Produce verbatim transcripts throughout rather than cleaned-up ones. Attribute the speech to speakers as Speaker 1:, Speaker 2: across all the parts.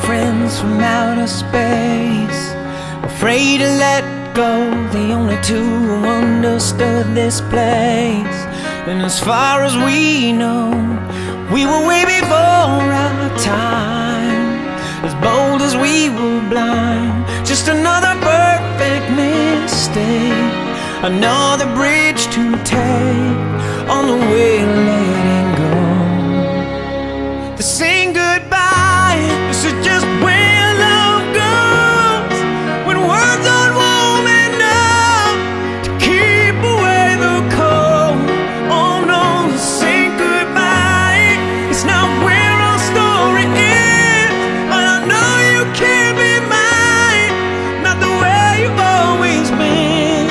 Speaker 1: friends from outer space, afraid to let go, the only two who understood this place. And as far as we know, we were way before our time, as bold as we were blind. Just another perfect mistake, another bridge to take on the way to letting go. To saying goodbye, this is just where love goes, when words aren't warm enough to keep away the cold. Oh no, to say goodbye, it's not where our story ends, but I know you can't be mine, not the way you've always been.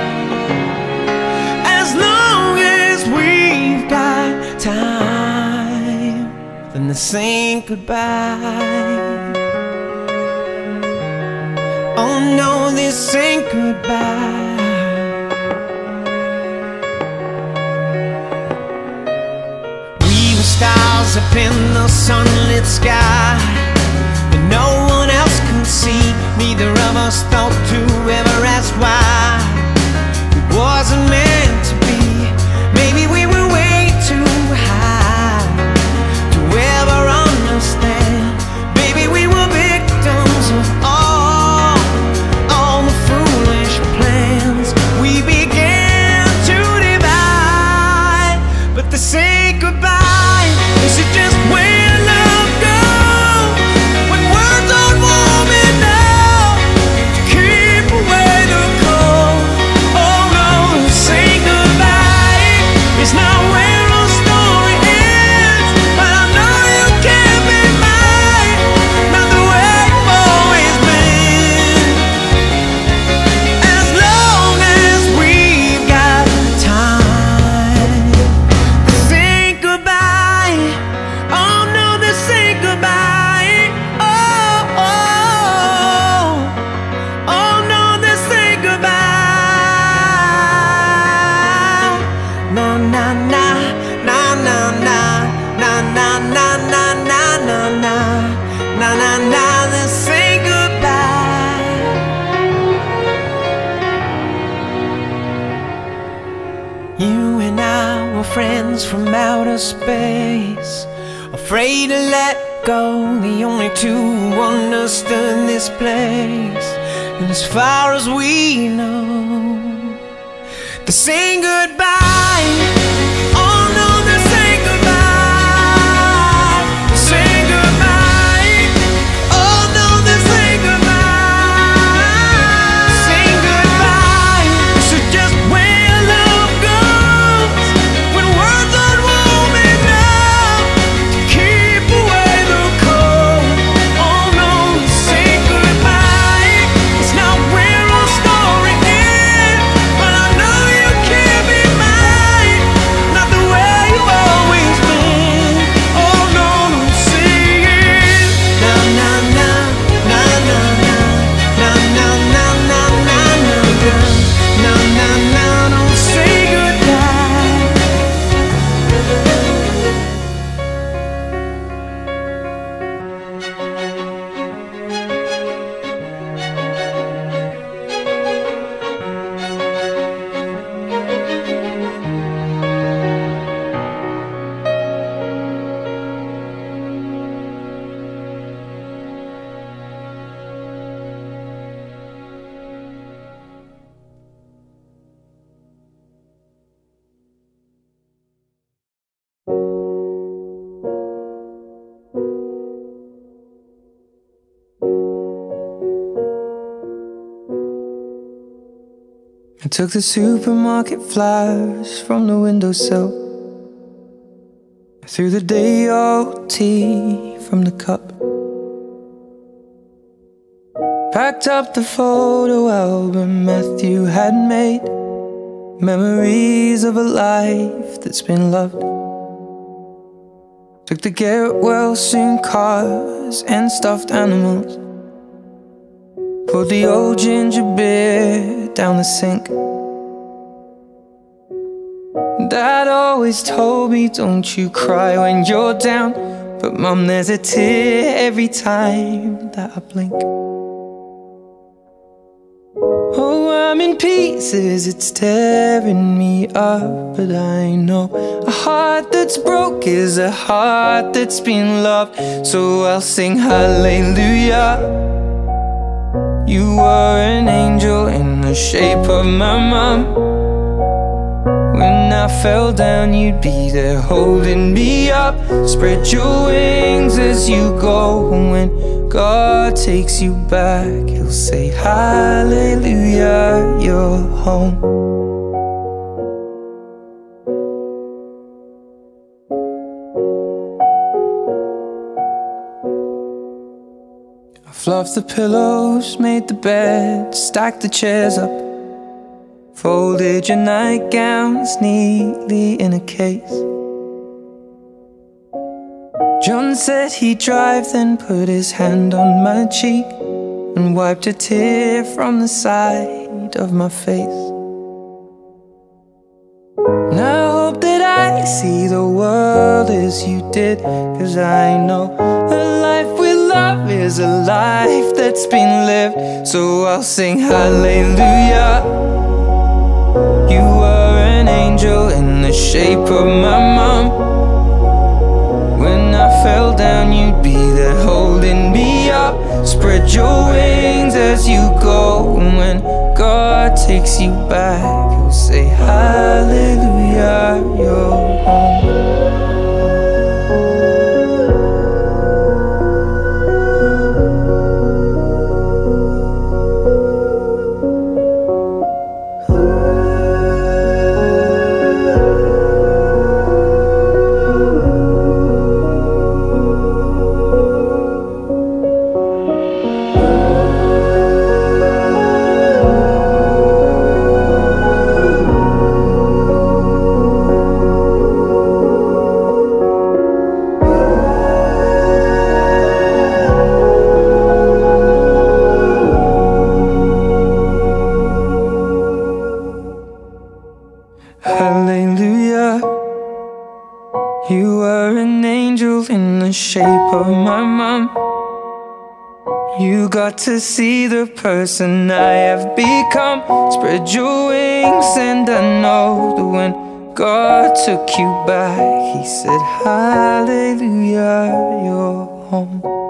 Speaker 1: As long as we've got time, then to say goodbye. Oh no, this ain't goodbye. We were stars up in the sunlit sky that no one else could see. Neither of us thought to ever ask why. It wasn't meant to be. Maybe we were way too high to ever understand. Baby, we were victims of all, all the foolish plans we began to divide. But to say goodbye, this is just where love goes, when words aren't warm enough to keep away the cold. Oh no, to say goodbye is not where our story ends, but I know you can't be mine, not the way you've always been. As long as we've got time to say goodbye. Oh no, to say goodbye. Oh, oh, oh no, to say goodbye. Na na na na na na na na na na na na na na na na, to say goodbye. You and I were friends from outer space, afraid to let go, the only two who understood this place. And as far as we know, to say goodbye. Oh no, to say goodbye. To say goodbye. Oh no, to say goodbye. Say goodbye. This is just where love goes, when words aren't warm enough to keep away the cold. Oh no, to say goodbye, it's not where our story ends, but I know you can't be mine, not the way you've always been. Oh no, to say it. Na na na na na na na na na na na na na na, don't say goodbye.
Speaker 2: I took the supermarket flyers from the windowsill. I threw the day old tea from the cup. Packed up the photo album Mathew had made, memories of a life that's been loved. Took the get well soon cars and stuffed animals, poured the old ginger beer down the sink. Dad always told me, don't you cry when you're down, But Mum, there's a tear every time that I blink. Oh, I'm in pieces, it's tearing me up. But I know a heart that's broke is a heart that's been loved. So I'll sing hallelujah. You were an angel in the shape of my mum. When I fell down, you'd be there holding me up. Spread your wings as you go. When God takes you back, He'll say hallelujah, you're home. I fluffed the pillows, made the bed, stacked the chairs up, folded your nightgowns neatly in a case. John said he'd drive, then put his hand on my cheek and wiped a tear from the side of my face. And I hope that I see the world as you did, 'cause I know a life with love is a life that's been lived. So I'll sing hallelujah. You were an angel in the shape of my mum. When I fell down, you'd be there holding me up. Spread your wings as you go. And when God takes you back, He'll say hallelujah, you're home. Hallelujah. You were an angel in the shape of my mum. You got to see the person I have become. Spread your wings and I know that when God took you back, He said hallelujah, you're home.